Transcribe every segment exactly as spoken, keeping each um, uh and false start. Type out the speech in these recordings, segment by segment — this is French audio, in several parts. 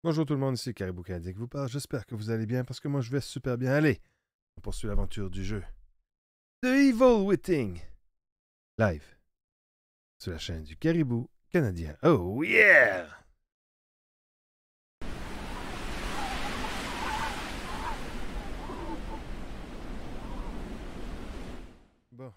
Bonjour tout le monde, ici Caribou Canadien qui vous parle. J'espère que vous allez bien parce que moi je vais super bien. Allez, on poursuit l'aventure du jeu The Evil Witting live sur la chaîne du Caribou Canadien. Oh yeah! Bon.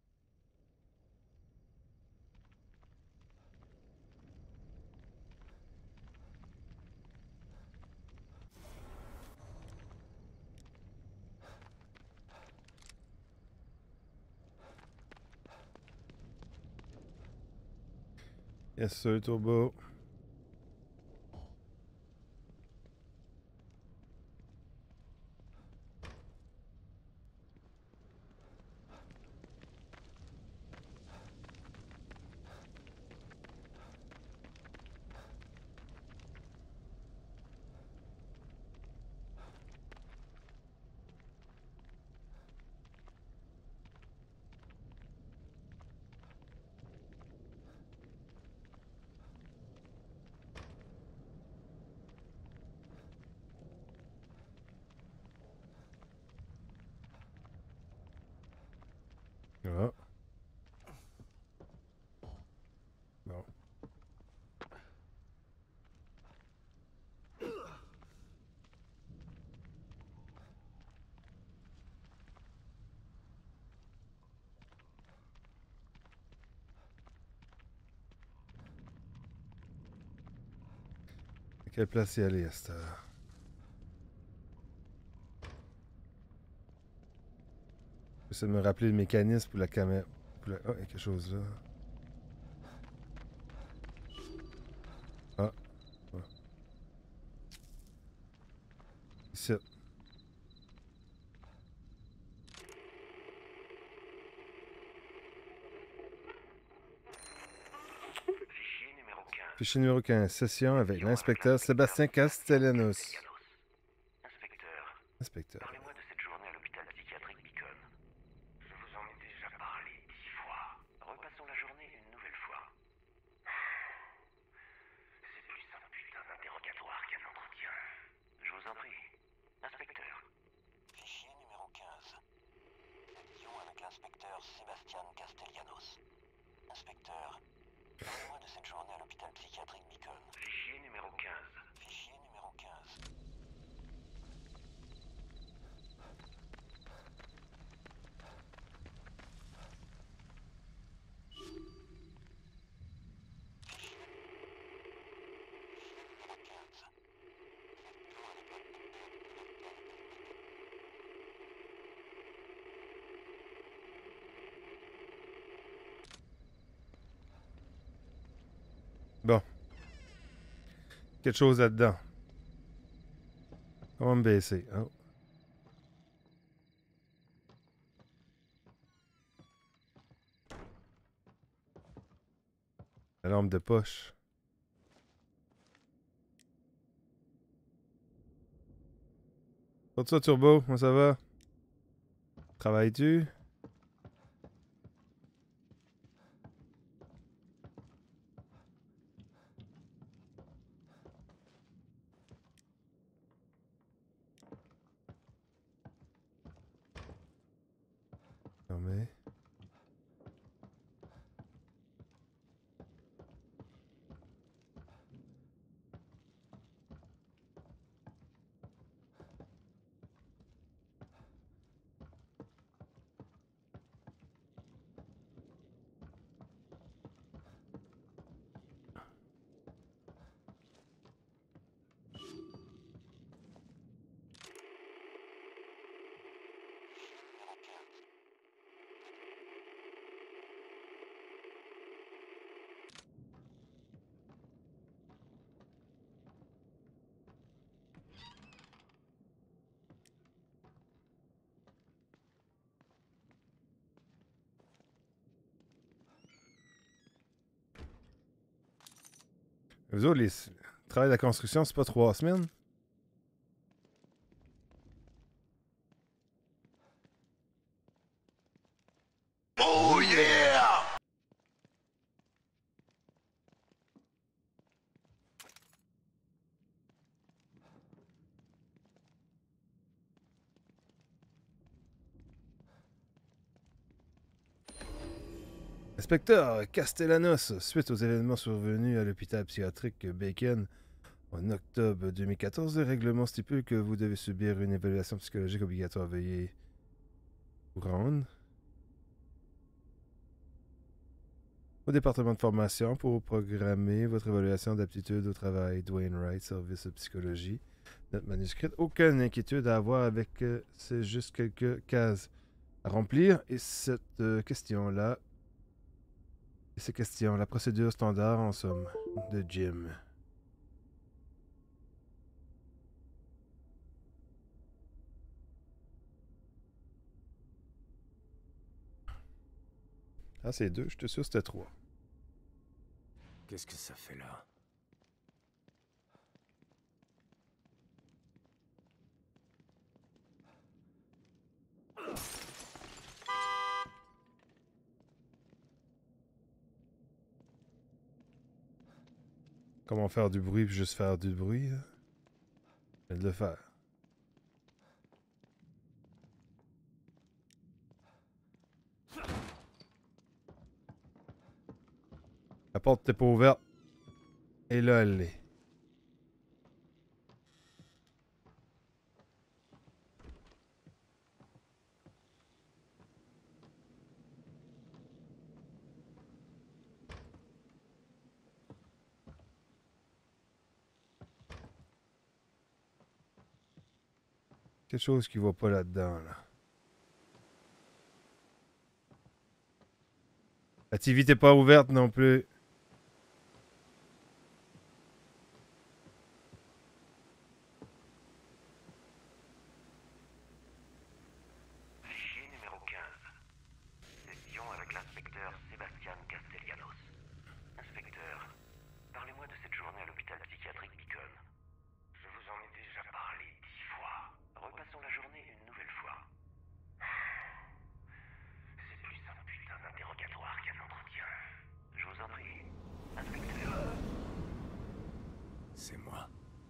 Yes sir, Turbo. Ah. Bon. À quelle place y aller à cette heure? J'essaie de me rappeler le mécanisme pour la caméra. Pour la... Oh, il y a quelque chose là. Ah. Ouais. Ici. Fichier numéro quinze. Fichier numéro quinze. Session avec l'inspecteur Sébastien Castellanos. Inspecteur, Inspecteur. parlez-moi de cette journée à l'hôpital psychiatrique Beacon. Je vous en ai déjà parlé dix fois. Repassons la journée une nouvelle fois. C'est plus un putain d'interrogatoire qu'un entretien. Je vous en prie. Inspecteur. Fichier numéro quinze. Section avec l'inspecteur Sébastien Castellanos. Inspecteur, parlez-moi de cette journée à l'hôpital psychiatrique Beacon. Fichier numéro quinze. Fichier numéro quinze. Bon. Quelque chose là-dedans. On va me baisser. Oh. La lampe de poche. Pour ça, Turbo, comment ça va? Travailles-tu? Fermé. Eux autres, les le travail de la construction, c'est pas trois semaines? Oh yeah! Inspecteur Castellanos, suite aux événements survenus à l'hôpital psychiatrique Bacon en octobre deux mille quatorze, le règlement stipule que vous devez subir une évaluation psychologique obligatoire. Veuillez vous rendre au département de formation pour programmer votre évaluation d'aptitude au travail. Dwayne Wright, service de psychologie. Note manuscrite. Aucune inquiétude à avoir avec. Euh, c'est juste quelques cases à remplir. Et cette euh, question-là. Et ces questions, la procédure standard en somme de Jim. Ah, c'est deux. Je te sûr que c'était trois. Qu'est-ce que ça fait là? Comment faire du bruit puis juste faire du bruit, là? Je viens de le faire. La porte n'était pas ouverte. Et là, elle l'est. Quelque chose qui va pas là-dedans, là. La T V n'était pas ouverte non plus. Fichier numéro quinze. Session avec l'inspecteur Sébastien Castellanos. Inspecteur, parlez-moi de cette journée à l'hôpital psychiatrique Beacon. Je vous en ai déjà parlé dix fois. Repassons la journée une nouvelle fois. C'est plus un putain d'interrogatoire qu'un entretien. Je vous en prie, inspecteur. C'est moi.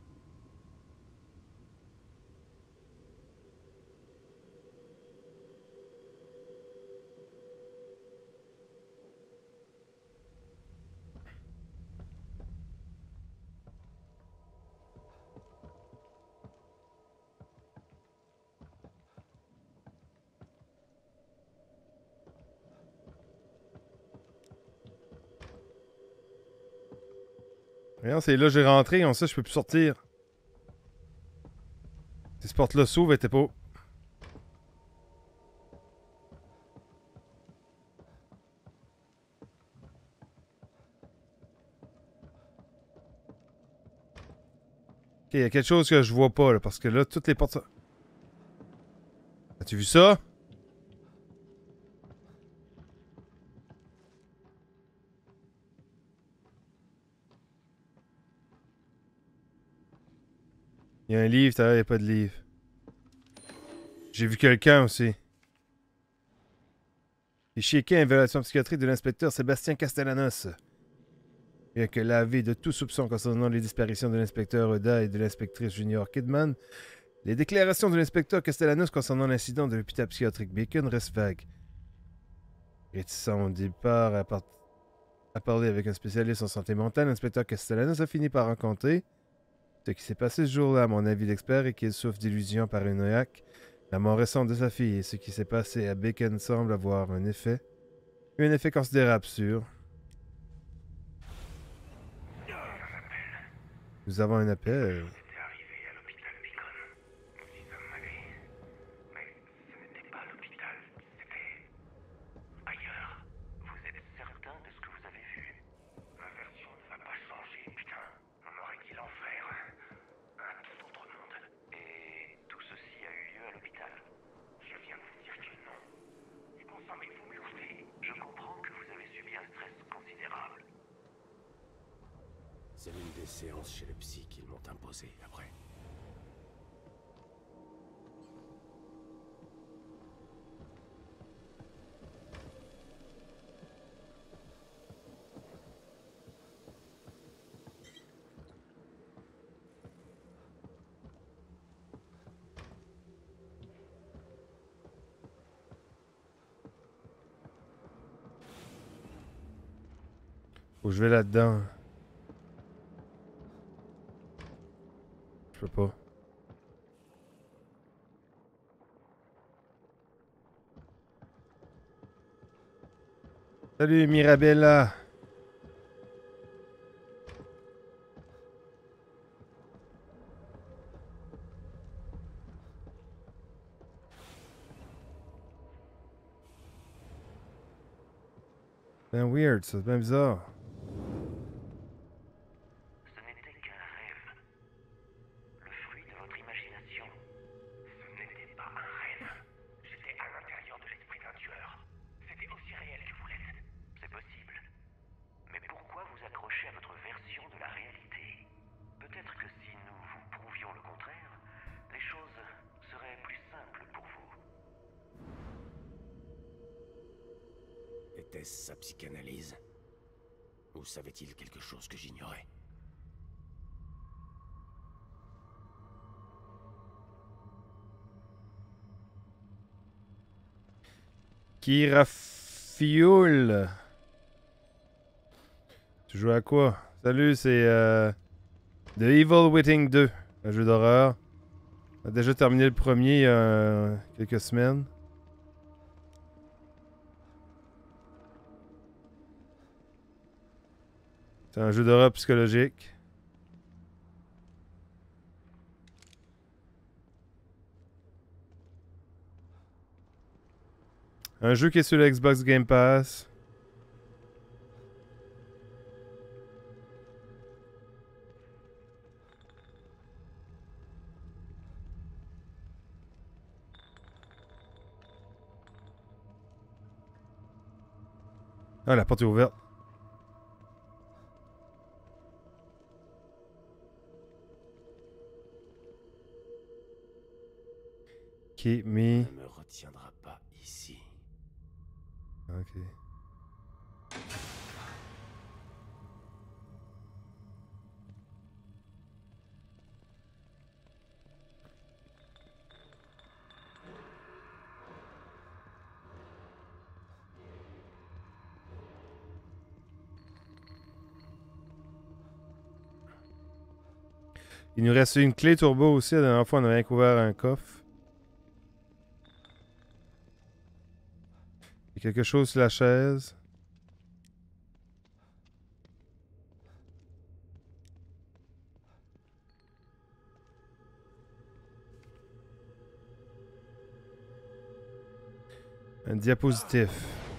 Regarde, c'est là que j'ai rentré. On sait, je peux plus sortir. Si cette porte-là s'ouvre, elle était pas. Ok, il y a quelque chose que je vois pas, là, parce que là, toutes les portes. As-tu vu ça? Il y a un livre, tout à l'heure, il n'y a pas de livre. J'ai vu quelqu'un aussi. Fichier quinze, évaluation psychiatrique de l'inspecteur Sébastien Castellanos. Bien que lavé de tout soupçon concernant les disparitions de l'inspecteur Oda et de l'inspectrice Junior Kidman, les déclarations de l'inspecteur Castellanos concernant l'incident de l'hôpital psychiatrique Bacon restent vagues. Réticent au départ à, par- à parler avec un spécialiste en santé mentale, l'inspecteur Castellanos a fini par rencontrer ce qui s'est passé ce jour-là, à mon avis d'expert, et qu'il souffre d'illusions paranoïaques. La mort récente de sa fille et ce qui s'est passé à Bacon semble avoir un effet, un effet considérable sur. Nous avons un appel. C'était arrivé à l'hôpital Beacon. Nous y sommes allés. Mais ce n'était pas l'hôpital. C'était ailleurs. Vous êtes certain de ce que vous avez vu? Ma version ne va pas changer, putain. On aurait dit l'enfer. Un tout autre monde. Et tout ceci a eu lieu à l'hôpital? Je viens de vous dire que non. Et bon sang, mais vous m'écoutez. Je comprends que vous avez subi un stress considérable. C'est l'une des séances chez le psy qu'ils m'ont imposé après. Faut que je vais là-dedans. Je peux pas. Salut Mirabella. Ben weird, ça, c'est bien bizarre. Ce n'était qu'un rêve. Le fruit de votre imagination. Ce n'était pas un rêve. J'étais à l'intérieur de l'esprit d'un tueur. C'était aussi réel que vous l'êtes. C'est possible. Mais pourquoi vous accrocher à votre version de la réalité? Peut-être que si nous vous prouvions le contraire, les choses seraient plus simples pour vous. Était-ce sa psychanalyse? Ou savait-il quelque chose que j'ignorais? Kira Fioul. Tu joues à quoi? Salut, c'est euh, The Evil Within deux, un jeu d'horreur. On a déjà terminé le premier il y a euh, quelques semaines. C'est un jeu d'horreur psychologique. Un jeu qui est sur le Xbox Game Pass. Ah, la porte est ouverte. Keep me. Ne me retiendra pas ici. Ok. Il nous reste une clé turbo aussi. La dernière fois, on a rien couvert un coffre. Il y a quelque chose sur la chaise. Un diapositif.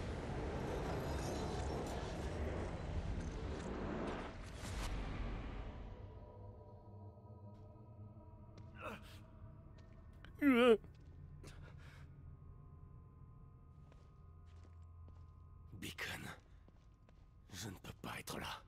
Beacon. Je ne peux pas être là.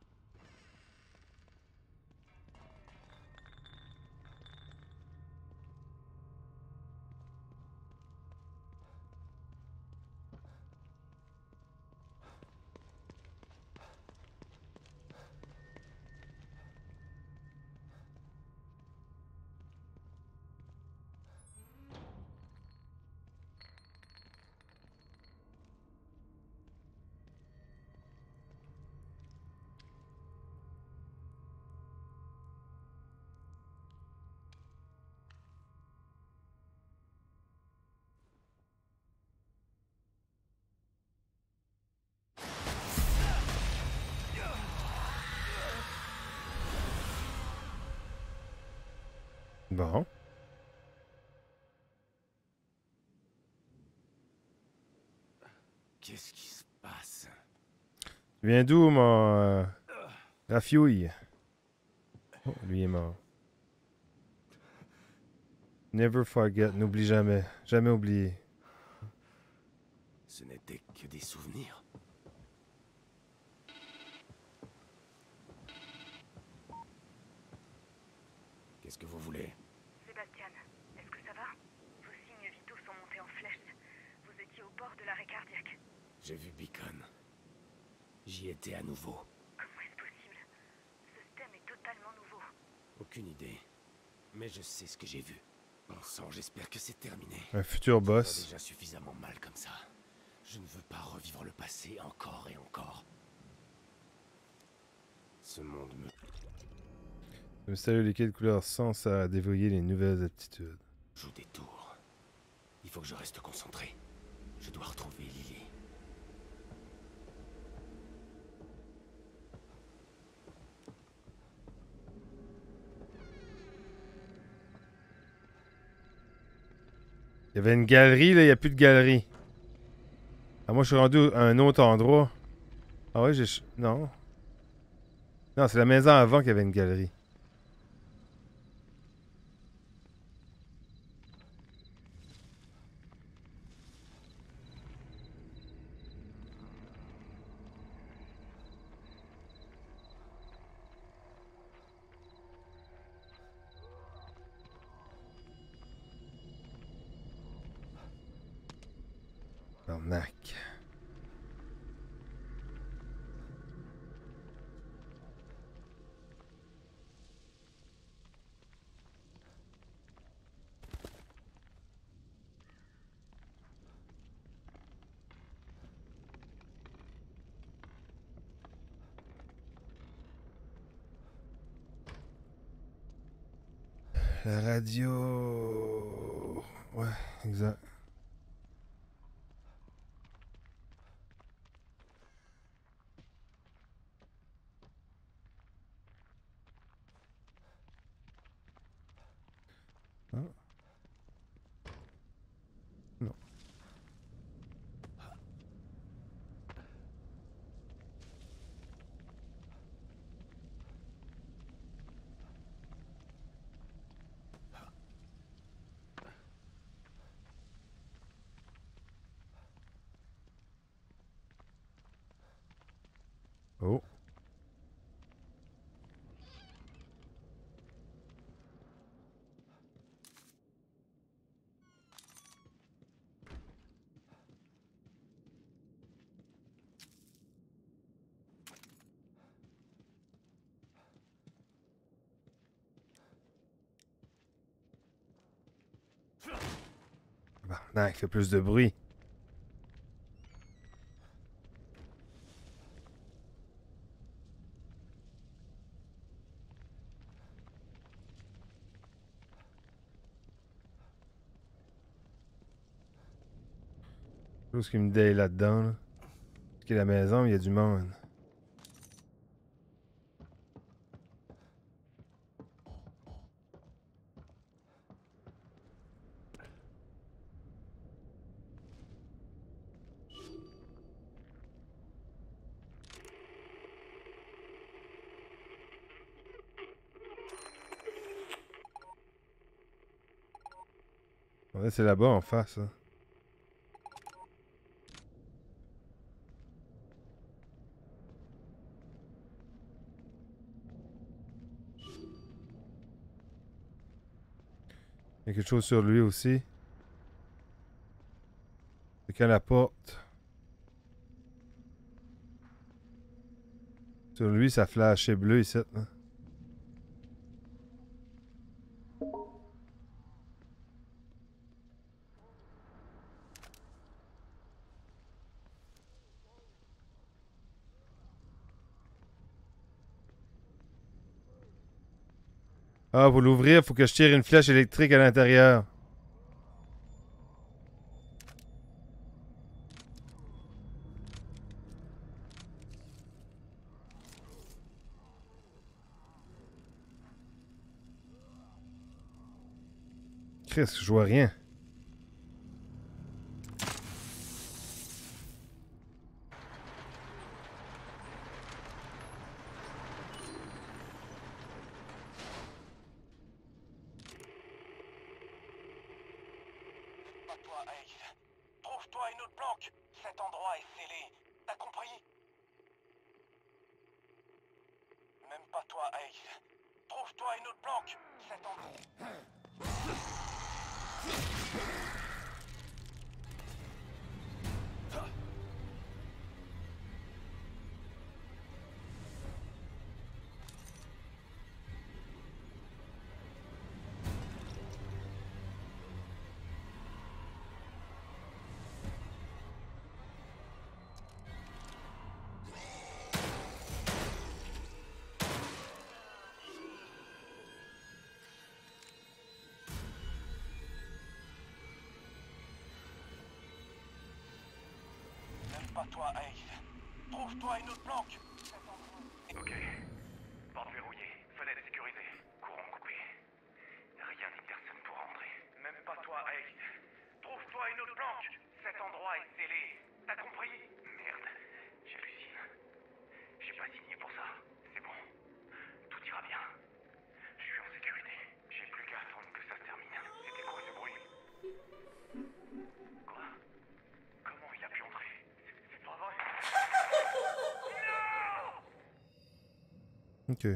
Bon. Qu'est-ce qui se passe? Tu viens d'où, mon... Euh, Rafioui? Oh, lui est mort. Never forget. N'oublie jamais. Jamais oublier. Ce n'était que des souvenirs. Qu'est-ce que vous voulez? Sébastien, est-ce que ça va? Vos signes vitaux sont montés en flèche. Vous étiez au bord de l'arrêt cardiaque. J'ai vu Beacon. J'y étais à nouveau. Comment est-ce possible? Ce système est totalement nouveau. Aucune idée. Mais je sais ce que j'ai vu. Bon sang, j'espère que c'est terminé. Un futur Ça boss. va déjà suffisamment mal comme ça. Je ne veux pas revivre le passé encore et encore. Ce monde me... Le mystérieux liquide couleur sang sert à dévoyer les nouvelles aptitudes. joue des tours. Il faut que je reste concentré. Je dois retrouver Lily. Il y avait une galerie, là, il n'y a plus de galerie. Ah, moi, je suis rendu à un autre endroit. Ah ouais, j'ai... Non. Non, c'est la maison avant qu'il y avait une galerie. Arnaque. La radio... Ouais, exact. Ah. Non. Oh. Barnac, il fait plus de bruit. Chose qui me déille là-dedans. Là. Parce que la maison, il y a du monde. Ouais, c'est là-bas en face. Hein. Il y a quelque chose sur lui aussi. C'est quand la porte. Sur lui, ça flashait bleu ici. Hein. Ah, pour l'ouvrir, il faut que je tire une flèche électrique à l'intérieur. Christ, je vois rien. Pas toi, Ace. Trouve-toi une autre planque. Cet endroit est scellé. T'as compris? Même pas toi, Ace. Trouve-toi une autre planque. Cet endroit... pas toi, Ace. Trouve-toi une autre planque. Ok. Porte verrouillée, fenêtre sécurisée, courant coupé. Rien ni personne pour rentrer. Même pas toi, Ace. Trouve-toi une autre planque. Cet endroit est scellé. T'as compris? Merde, j'hallucine. J'ai pas signé pour ça. C'est bon. Tout ira bien. Je suis en sécurité. J'ai plus qu'à attendre que ça se termine. C'était quoi ce bruit? Quoi? Comment il a pu entrer? C'est c'est pas vrai. Non! Ok.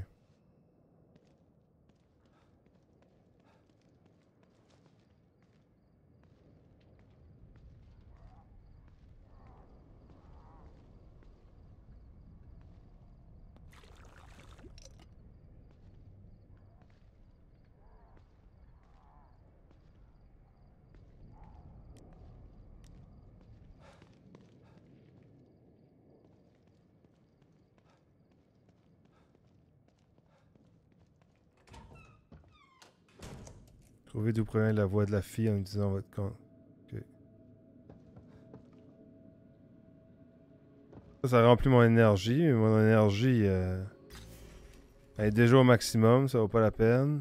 Trouvez d'où provient la voix de la fille en disant votre compte. Ok. Ça, ça remplit mon énergie, mais mon énergie euh, elle est déjà au maximum, ça vaut pas la peine.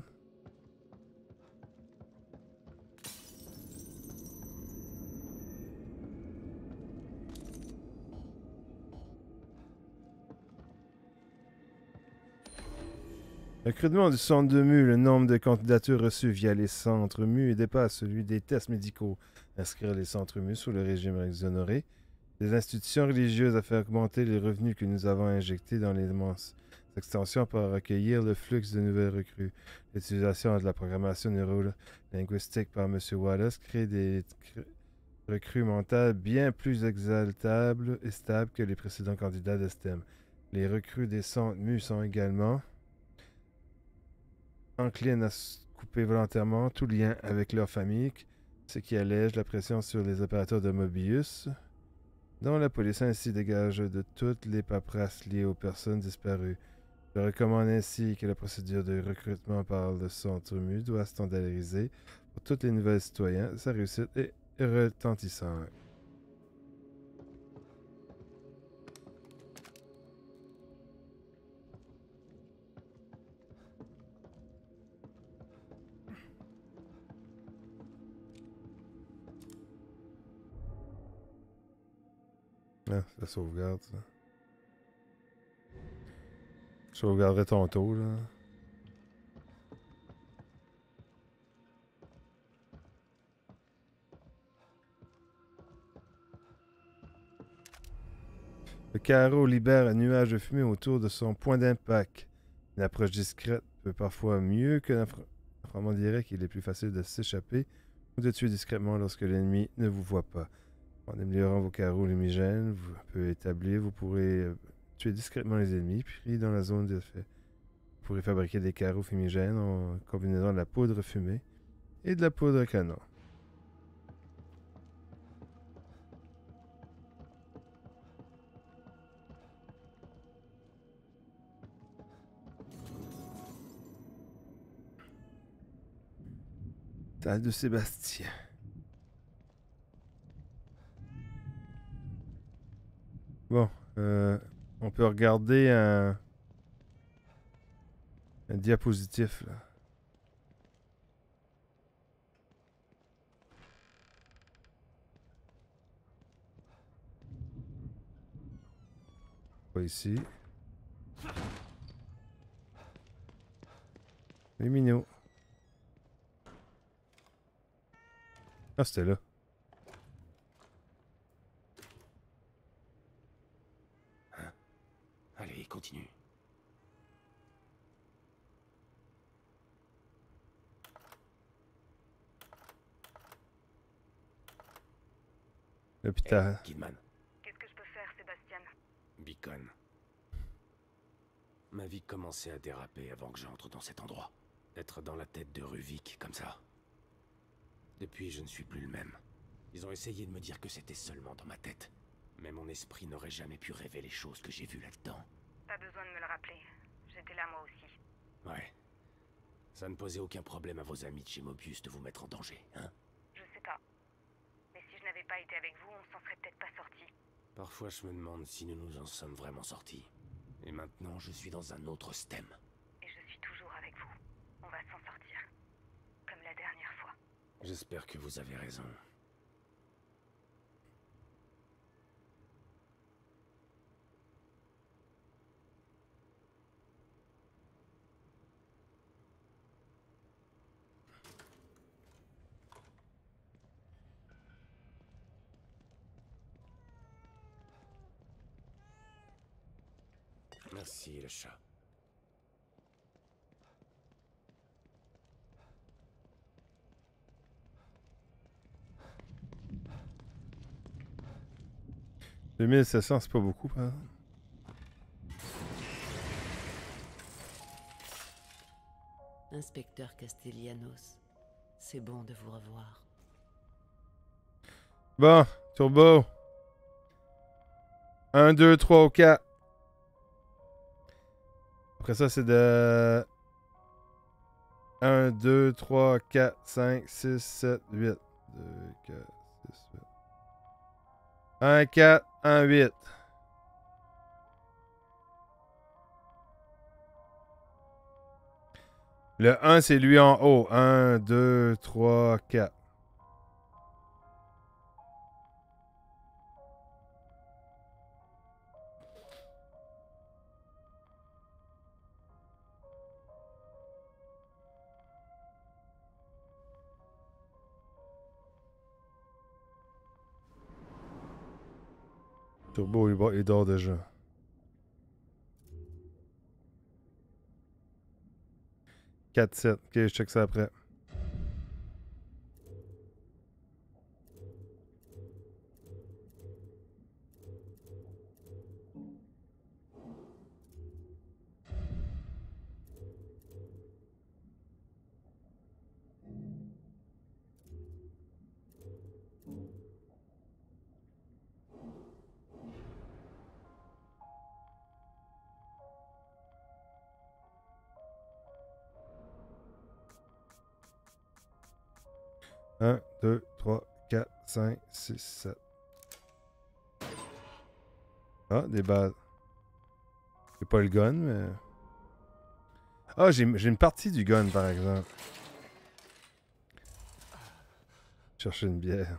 Recrutement du centre de M U, le nombre de candidatures reçues via les centres M U dépasse celui des tests médicaux. Inscrire les centres M U sous le régime exonéré. Les institutions religieuses afin augmenter les revenus que nous avons injectés dans les extensions pour recueillir le flux de nouvelles recrues. L'utilisation de la programmation neuro-linguistique par M. Wallace crée des recrues mentales bien plus exaltables et stables que les précédents candidats de STEM. Les recrues des centres M U sont également enclines à couper volontairement tout lien avec leur famille, ce qui allège la pression sur les opérateurs de Mobius, dont la police ainsi dégage de toutes les paperasses liées aux personnes disparues. Je recommande ainsi que la procédure de recrutement par le centre M U doit standardiser pour tous les nouveaux citoyens. Sa réussite est retentissante. Ah, ça sauvegarde, ça. Je sauvegarderai tantôt, là. Le carreau libère un nuage de fumée autour de son point d'impact. Une approche discrète peut parfois mieux qu'un affrontement direct. Il est plus facile de s'échapper ou de tuer discrètement lorsque l'ennemi ne vous voit pas. En améliorant vos carreaux lumigènes, vous pouvez établir, vous pourrez euh, tuer discrètement les ennemis, puis dans la zone d'effet. Vous pourrez fabriquer des carreaux fumigènes en combinaison de la poudre fumée et de la poudre canon. Taille de Sébastien. Bon, euh, on peut regarder un, un diapositif, là. Pas ici. Les minots. Ah, c'était là. Hein? Allez, continue. L'hôpital. Hey, Kidman, Qu'est-ce que je peux faire, Sébastien? Beacon. Ma vie commençait à déraper avant que j'entre dans cet endroit. Être dans la tête de Ruvik comme ça. Depuis, je ne suis plus le même. Ils ont essayé de me dire que c'était seulement dans ma tête. Mais mon esprit n'aurait jamais pu rêver les choses que j'ai vues là-dedans. Pas besoin de me le rappeler. J'étais là moi aussi. Ouais. Ça ne posait aucun problème à vos amis de chez Mobius de vous mettre en danger, hein? Je sais pas. Mais si je n'avais pas été avec vous, on s'en serait peut-être pas sorti. Parfois, je me demande si nous nous en sommes vraiment sortis. Et maintenant, je suis dans un autre stem. Et je suis toujours avec vous. On va s'en sortir. Comme la dernière fois. J'espère que vous avez raison. Merci, le chat. deux mille sept cents, c'est pas beaucoup, par exemple. Inspecteur Castellanos, c'est bon de vous revoir. Bon, turbo. un, deux, trois ou quatre. Après ça, c'est de un, deux, trois, quatre, cinq, six, sept, huit. deux, quatre, six, huit. un, quatre, un, huit. Le un, c'est lui en haut. un, deux, trois, quatre. Turbo, il, va- il dort déjà. quatre, sept. Ok, je check ça après. un, deux, trois, quatre, cinq, six, sept. Ah, des balles. C'est pas le gun, mais... Ah, j'ai j'ai une partie du gun, par exemple. Chercher une bière.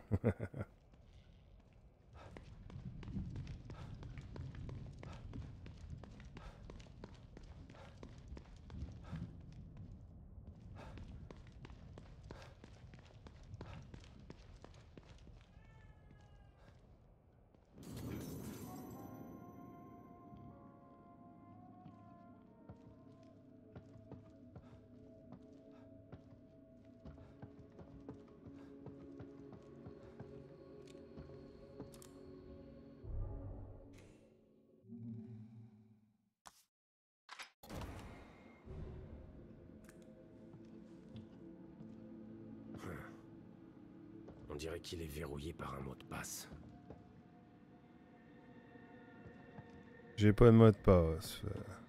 On dirait qu'il est verrouillé par un mot de passe. J'ai pas de mot de passe.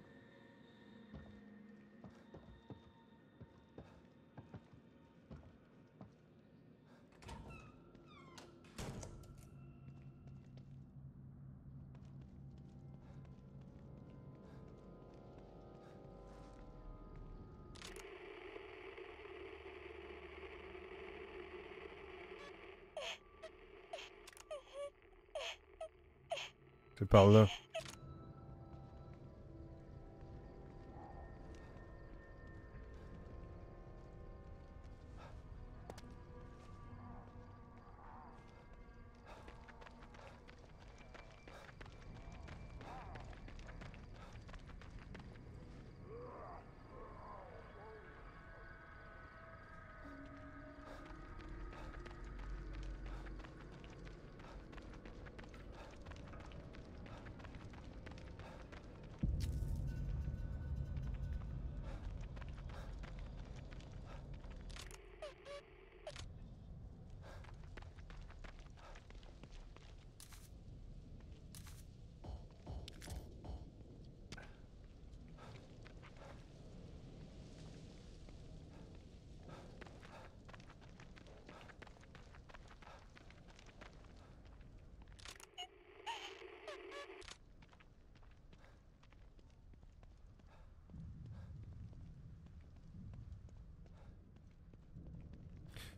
C'est par là.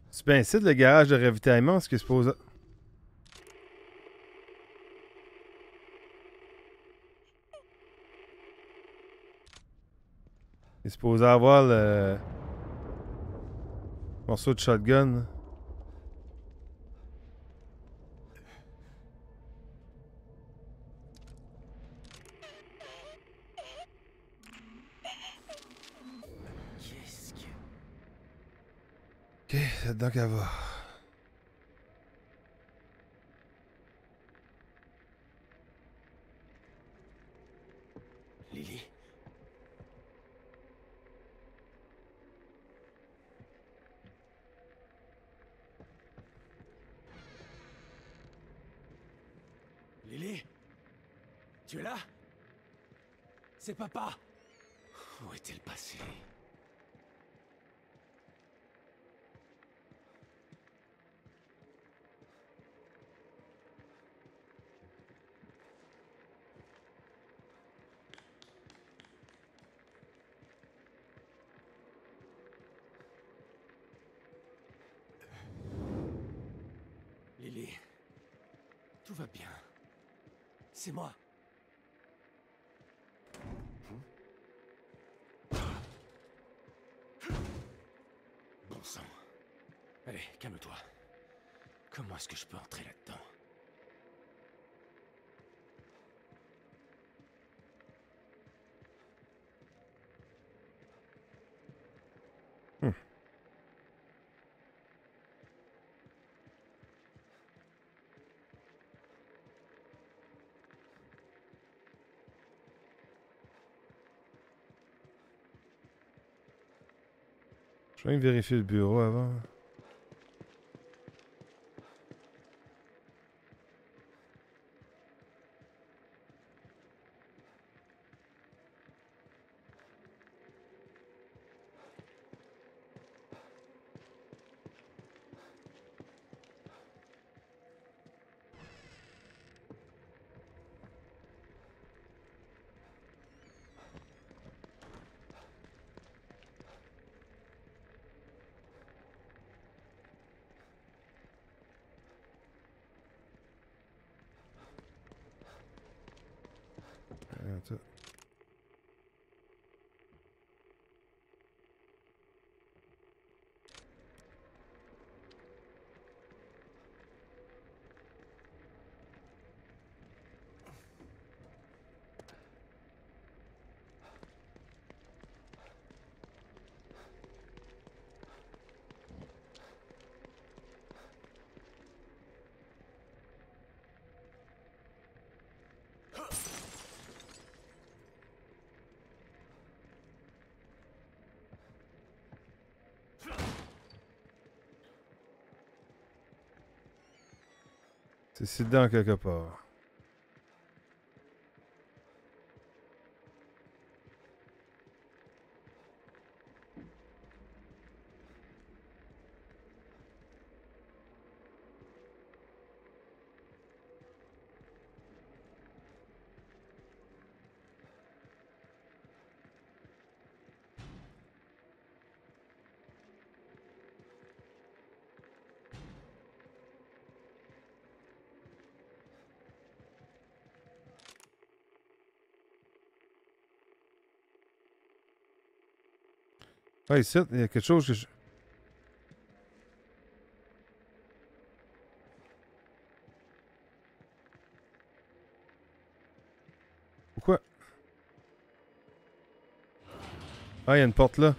C'est bien ici, le garage de ravitaillement, ce que je suppose. Il est supposé avoir le morceau de shotgun. Qu'est-ce que... Ok, c'est là-dedans qu'elle va. Lily? Lily? Tu es là? C'est papa! Où est-elle passée? Lily, tout va bien. C'est moi. Bon sang. Allez, calme-toi. Comment est-ce que je peux entrer là-dedans? Hmm. Je vais même vérifier le bureau avant. Attends. C'est ici dedans quelque part. Ah, ici, il y a quelque chose que je... Pourquoi? Ah, il y a une porte là.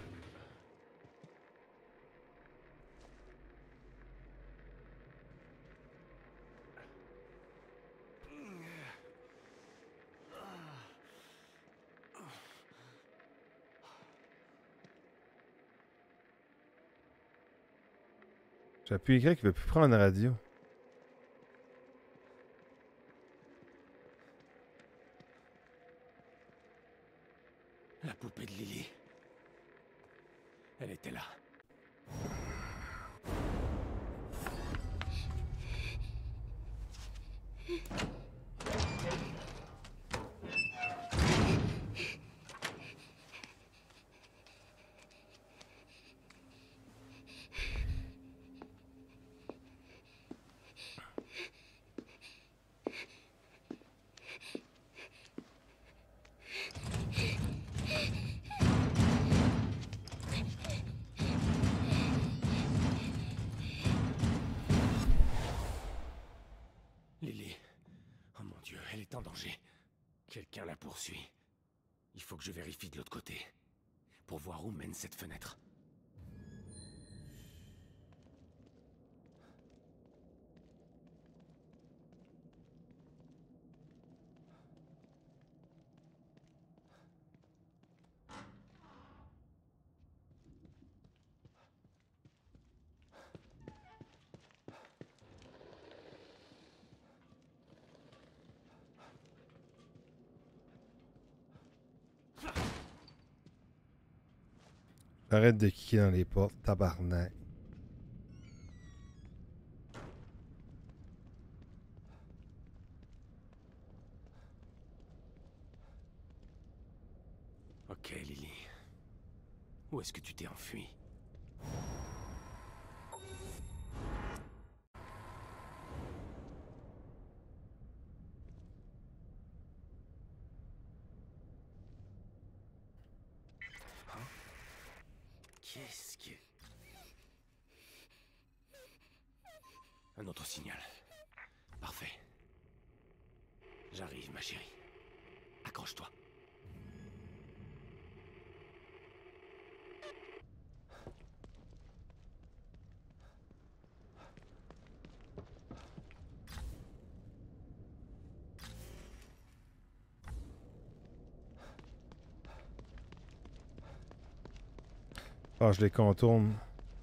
J'appuie Y qui veut plus prendre la radio. La poupée de Lily. Elle était là. en danger. Quelqu'un la poursuit. Il faut que je vérifie de l'autre côté. Pour voir où mène cette fenêtre. Arrête de kicker dans les portes, tabarnak. Ok, Lily. Où est-ce que tu t'es enfui? Hein? Qu'est-ce que... Un autre signal. Parfait. J'arrive, ma chérie. Accroche-toi. Ah, je les contourne.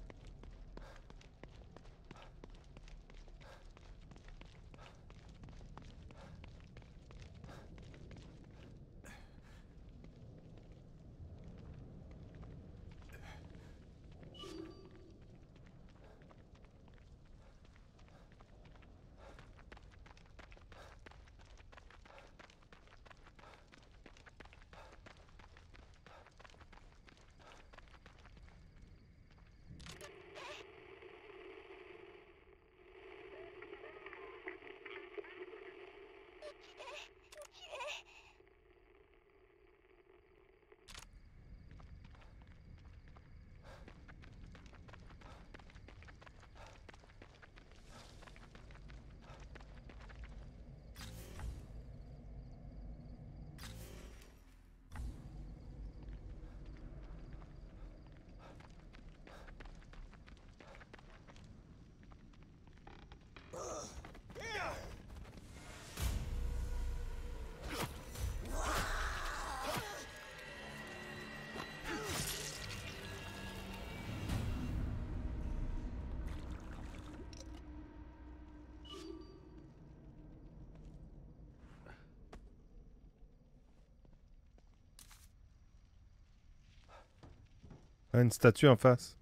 Ah, une statue en face.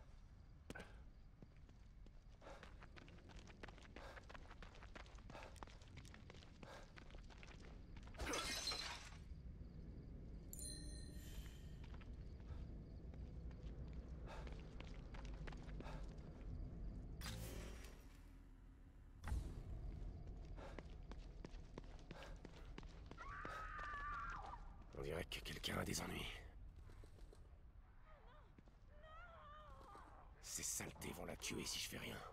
On dirait que quelqu'un a des ennuis. Ces saletés vont la tuer si je fais rien.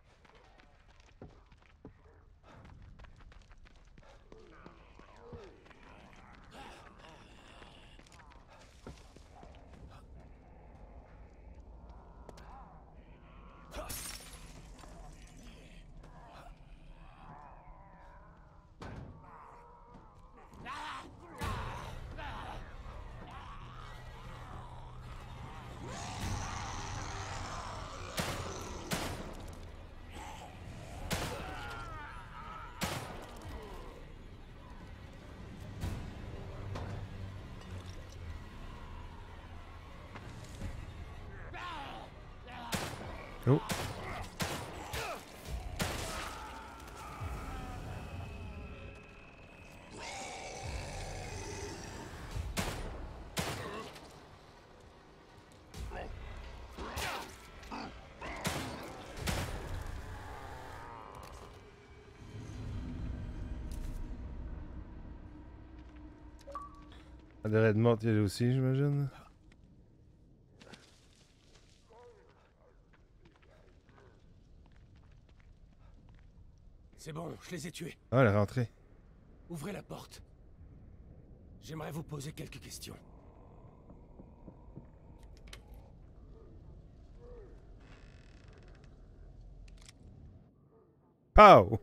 Oh. Elle devrait être morte elle aussi, j'imagine. C'est bon, je les ai tués. Ah, elle est rentrée. Ouvrez la porte. J'aimerais vous poser quelques questions. Pow!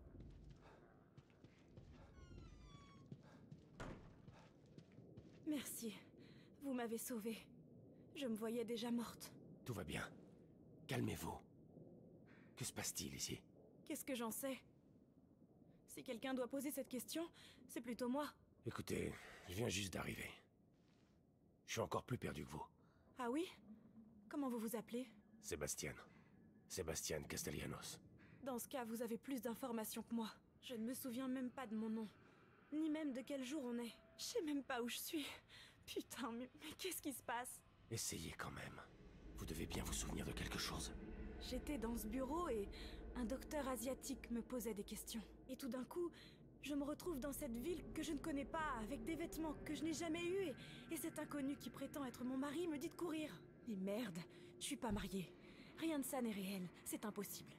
Merci. Vous m'avez sauvée. Je me voyais déjà morte. Tout va bien. Calmez-vous. Que se passe-t-il ici? Qu'est-ce que j'en sais? Si quelqu'un doit poser cette question, c'est plutôt moi. Écoutez, je viens juste d'arriver. Je suis encore plus perdu que vous. Ah oui? Comment vous vous appelez? Sébastien. Sébastien Castellanos. Dans ce cas, vous avez plus d'informations que moi. Je ne me souviens même pas de mon nom. Ni même de quel jour on est. Je sais même pas où je suis. Putain, mais, mais qu'est-ce qui se passe? Essayez quand même. Vous devez bien vous souvenir de quelque chose. J'étais dans ce bureau et un docteur asiatique me posait des questions. Et tout d'un coup, je me retrouve dans cette ville que je ne connais pas, avec des vêtements que je n'ai jamais eus, et, et cet inconnu qui prétend être mon mari me dit de courir. Mais merde, je suis pas mariée. Rien de ça n'est réel, c'est impossible.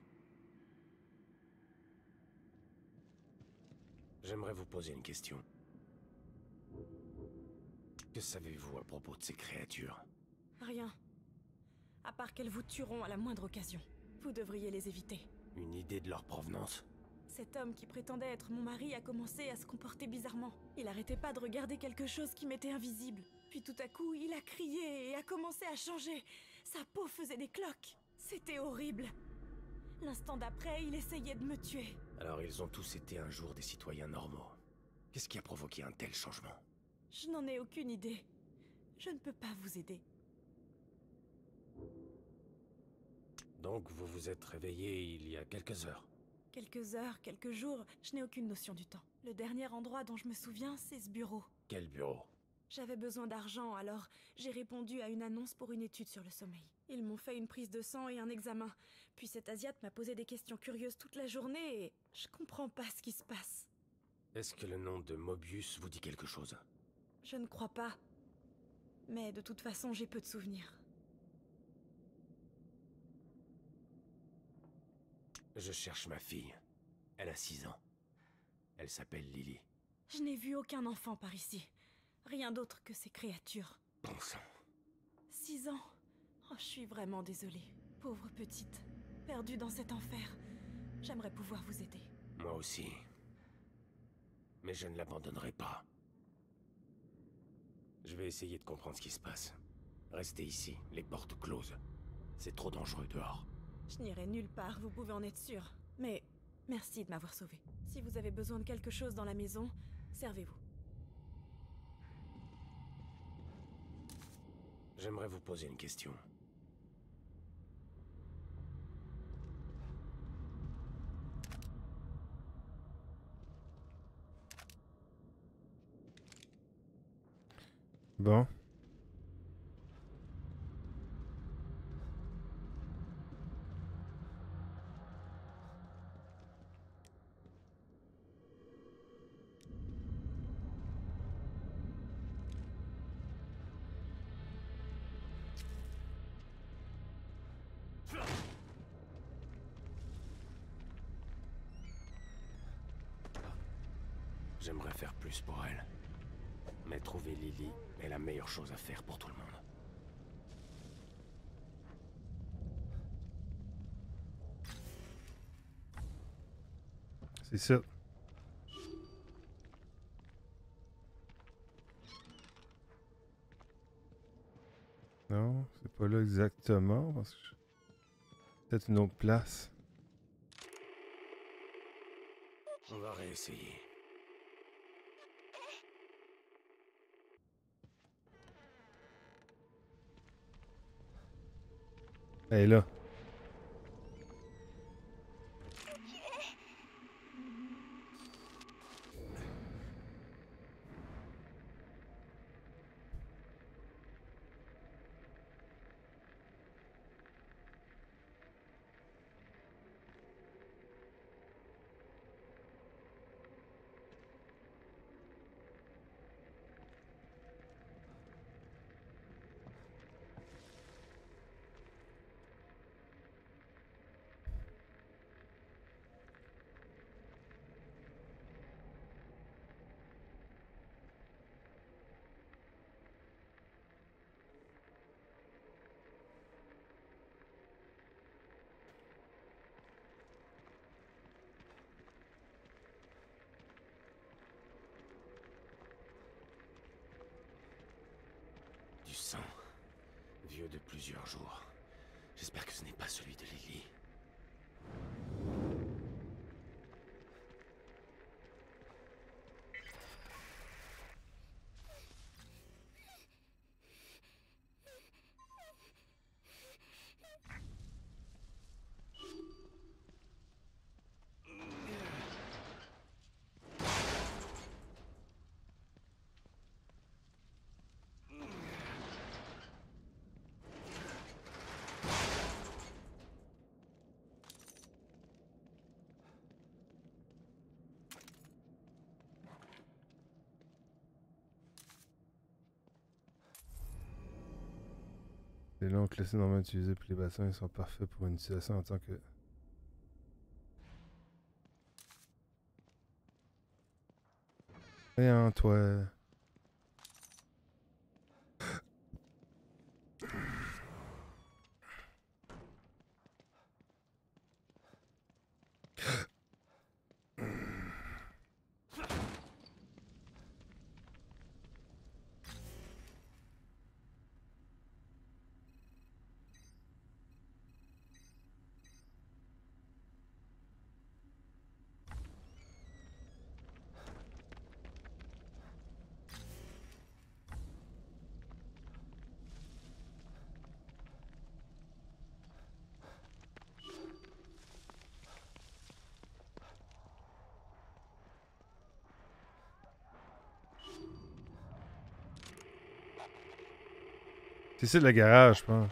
J'aimerais vous poser une question. Que savez-vous à propos de ces créatures? Rien. À part qu'elles vous tueront à la moindre occasion. Vous devriez les éviter. Une idée de leur provenance? Cet homme qui prétendait être mon mari a commencé à se comporter bizarrement. Il arrêtait pas de regarder quelque chose qui m'était invisible. Puis tout à coup, il a crié et a commencé à changer. Sa peau faisait des cloques. C'était horrible. L'instant d'après, il essayait de me tuer. Alors ils ont tous été un jour des citoyens normaux. Qu'est-ce qui a provoqué un tel changement? Je n'en ai aucune idée. Je ne peux pas vous aider. Donc vous vous êtes réveillé il y a quelques heures? Quelques heures, quelques jours, je n'ai aucune notion du temps. Le dernier endroit dont je me souviens, c'est ce bureau. Quel bureau? J'avais besoin d'argent, alors j'ai répondu à une annonce pour une étude sur le sommeil. Ils m'ont fait une prise de sang et un examen. Puis cet Asiate m'a posé des questions curieuses toute la journée et je comprends pas ce qui se passe. Est-ce que le nom de Mobius vous dit quelque chose? Je ne crois pas. Mais de toute façon, j'ai peu de souvenirs. Je cherche ma fille. Elle a six ans. Elle s'appelle Lily. Je n'ai vu aucun enfant par ici. Rien d'autre que ces créatures. Bon sang. Six ans. Oh, je suis vraiment désolée. Pauvre petite. Perdue dans cet enfer. J'aimerais pouvoir vous aider. Moi aussi. Mais je ne l'abandonnerai pas. Je vais essayer de comprendre ce qui se passe. Restez ici, les portes closes. C'est trop dangereux dehors. Je n'irai nulle part, vous pouvez en être sûr. Mais merci de m'avoir sauvée. Si vous avez besoin de quelque chose dans la maison, servez-vous. J'aimerais vous poser une question. Bon. J'aimerais faire plus pour elle. Mais trouver Lily est la meilleure chose à faire pour tout le monde. C'est ça. Non, c'est pas là exactement, parce que peut-être une autre place. On va réessayer. Elle est là. de plusieurs jours. J'espère que ce n'est pas celui de Lily. Les longs classés normalement utilisés pour les bassins, ils sont parfaits pour une utilisation en tant que... Voyons, toi... C'est ici le garage, je pense.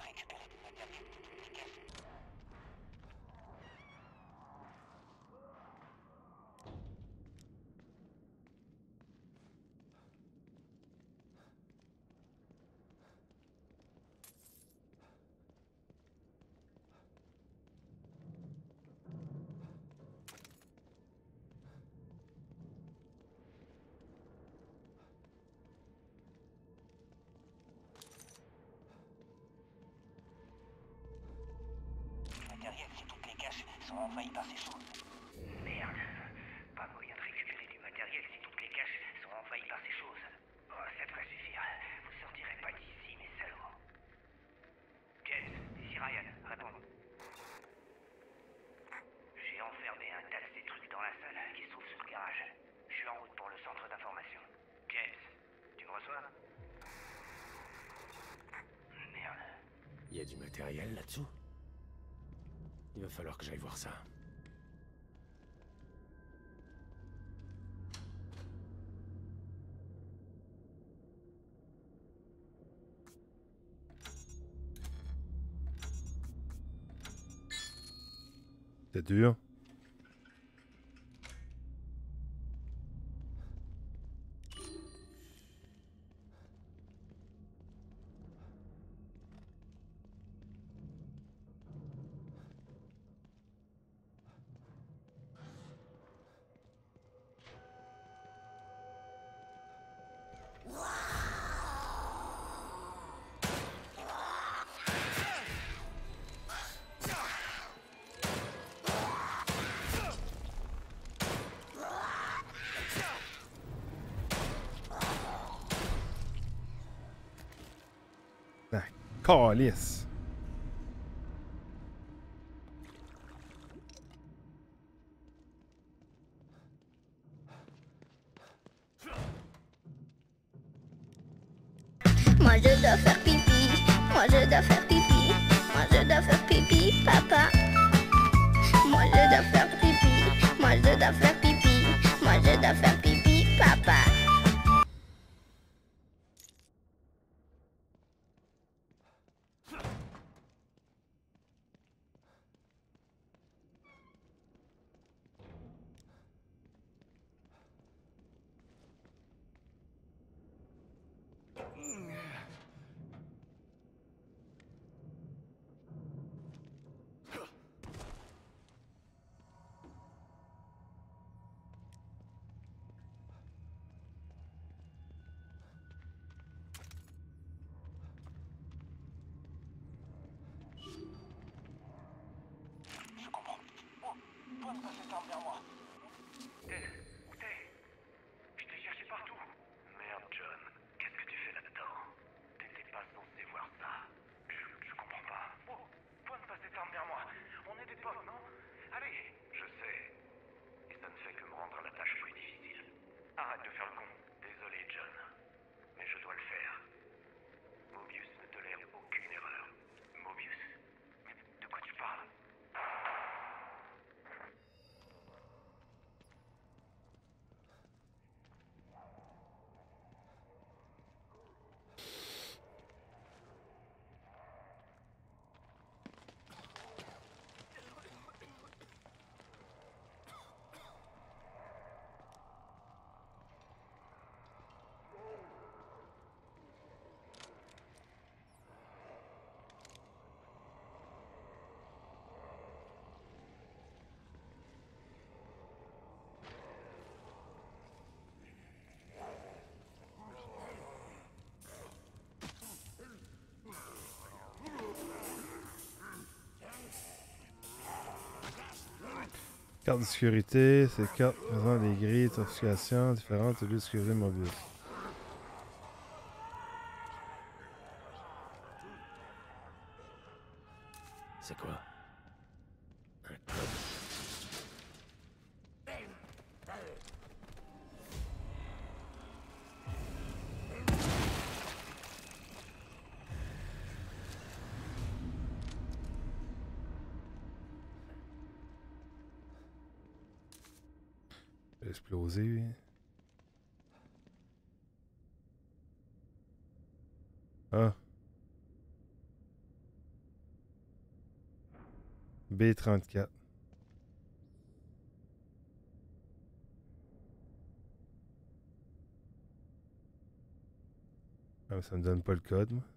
Matériel si toutes les caches sont envahies par ces choses. Merde. Pas moyen de récupérer du matériel si toutes les caches sont envahies par ces choses. Oh, ça devrait suffire. Vous sortirez pas d'ici, mes salauds. James, ici Ryan, réponds. J'ai enfermé un tas de ces trucs dans la salle qui se trouve sous le garage. Je suis en route pour le centre d'information. James, tu me reçois? Merde. Il y a du matériel là-dessous? Il va falloir que j'aille voir ça. C'est dur. Calice. Moi je dois faire pipi, moi je dois faire pipi, moi je dois faire pipi, papa. Moi je dois faire pipi, moi je dois faire pipi, moi je dois faire pipi, papa. Je comprends. Oh, toi ne passer ça vers moi. Ted, où t'es? Je t'ai cherché partout. Merde, John. Qu'est-ce que tu fais là-dedans? T'étais pas censé voir ça. Je Carte de sécurité, ces cartes présentent des grilles d'identification différentes de lieux de sécurité mobile. C'est quoi? Un code. Exploser, lui. Ah. B trente-quatre. Ah, ça me donne pas le code, moi.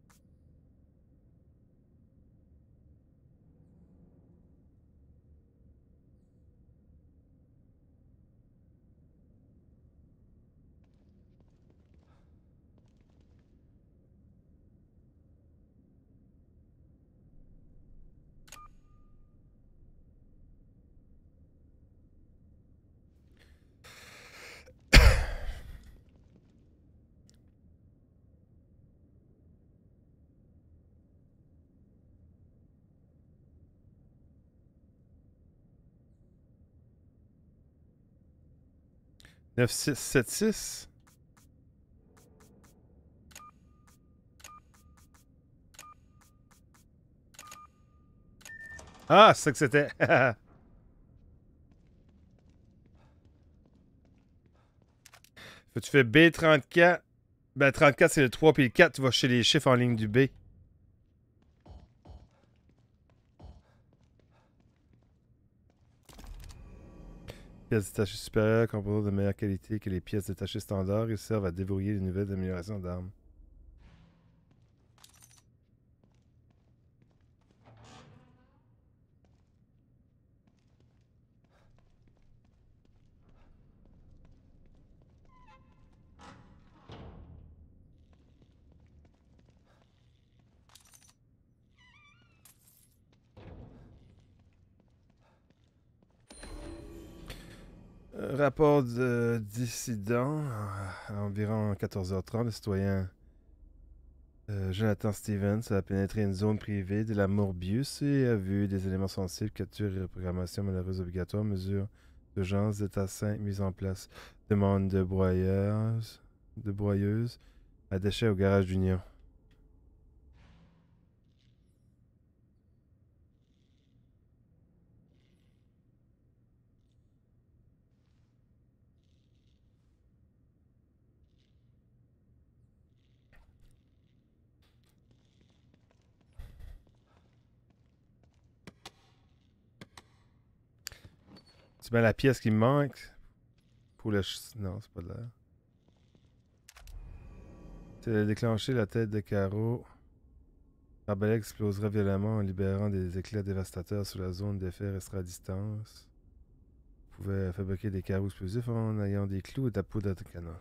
neuf six sept six. Ah, c'est ça que c'était. Fait que tu fais B trente-quatre. Ben, trente-quatre, c'est le trois, puis le quatre, tu vas chez les chiffres en ligne du B. Pièces détachées supérieures, composées de meilleure qualité que les pièces détachées standards, ils servent à déverrouiller les nouvelles améliorations d'armes. Rapport de dissident, à environ quatorze heures trente, le citoyen euh, Jonathan Stevens a pénétré une zone privée de la Morbius et a vu des éléments sensibles, capture et reprogrammation malheureuse obligatoire, mesures d'urgence, d'état cinq mise en place, demande de broyeuse, de broyeuse à déchets au garage d'Union. Tu mets la pièce qui me manque pour le... ch- Non, c'est pas de l'air. C'est de déclencher la tête de carreau. L'arbalète explosera violemment en libérant des éclairs dévastateurs sur la zone d'effet restera à distance. Vous pouvez fabriquer des carreaux explosifs en ayant des clous et de la poudre de canon.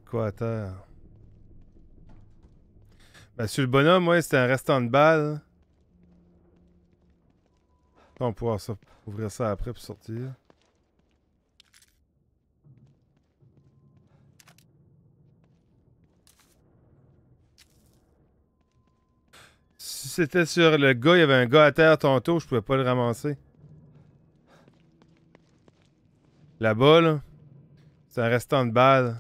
quoi à terre? Ben, sur le bonhomme, ouais, c'était un restant de balles. On va pouvoir ça, ouvrir ça après pour sortir. Si c'était sur le gars, il y avait un gars à terre tantôt, je pouvais pas le ramasser. Là-bas, là, c'est un restant de balles.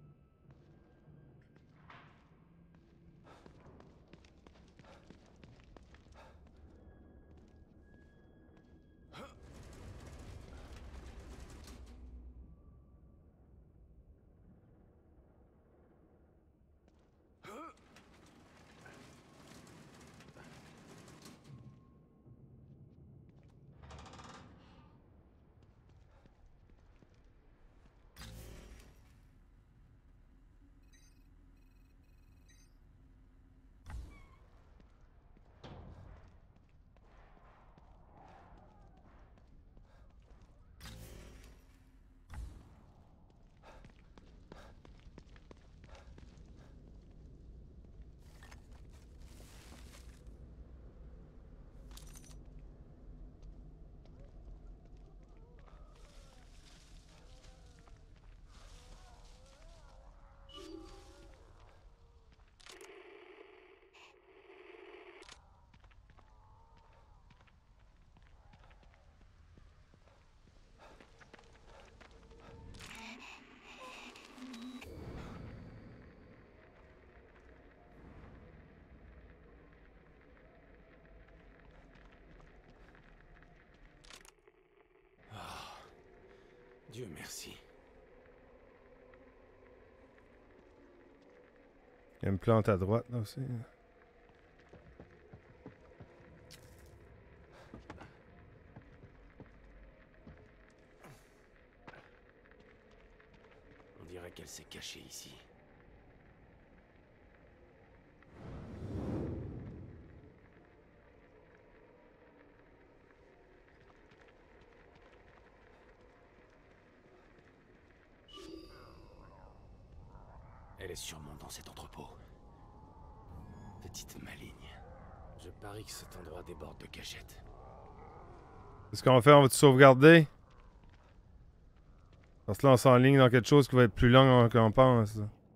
Dieu merci. Il y a une plante à droite, là aussi. On dirait qu'elle s'est cachée ici. Elle est sûrement dans cet entrepôt. Petite maligne. Je parie que cet endroit déborde de cachettes. Qu'est-ce qu'on va faire? On va te sauvegarder? On se lance en ligne dans quelque chose qui va être plus long qu'on pense.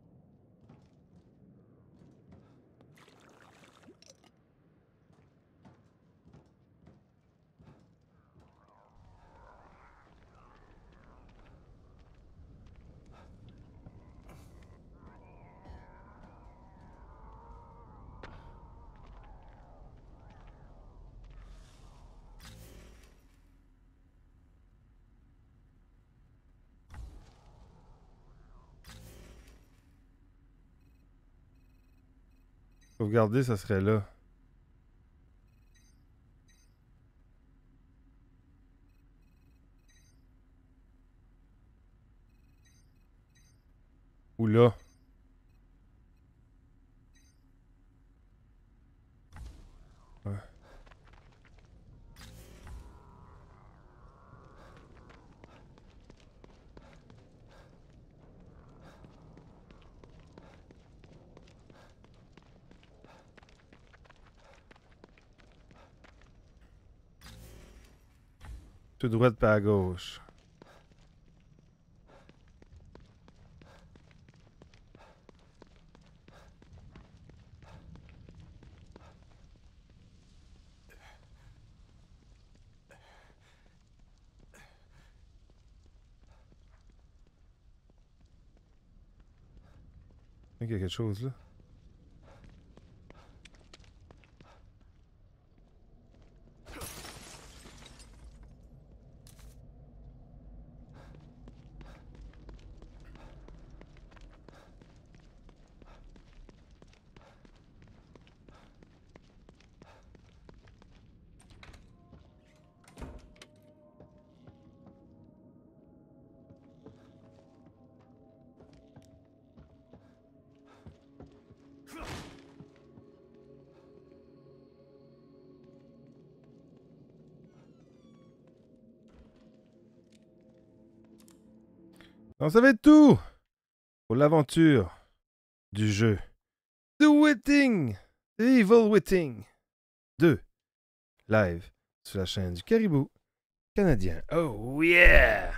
Sauvegarder, ça serait là. Ou là. Ouais. Tout droite pas à gauche. Il y a quelque chose là. On savait tout! pour l'aventure du jeu The Witting, The Evil Witting deux, live sur la chaîne du Caribou canadien. Oh yeah!